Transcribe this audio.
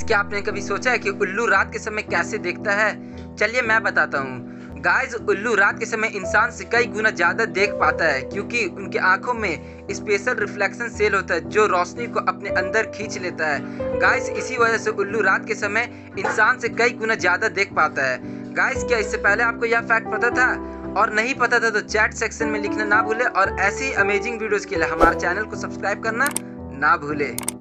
क्या आपने कभी सोचा है कि उल्लू रात के समय कैसे देखता है? चलिए मैं बताता हूँ। गाइस, उल्लू रात के समय इंसान से कई गुना ज़्यादा देख पाता है क्योंकि उनके आंखों में स्पेशल रिफ्लेक्शन सेल होता है जो रोशनी को अपने अंदर खींच लेता है। गाइस, इसी वजह से उल्लू रात के समय इंसान से कई गुना ज़्यादा देख पाता है। गाइस, क्या इससे पहले आपको यह फैक्ट पता था? और नहीं पता था तो चैट सेक्शन में लिखना ना भूले और ऐसी अमेजिंग वीडियोज़ के लिए हमारे चैनल को सब्सक्राइब करना ना भूले।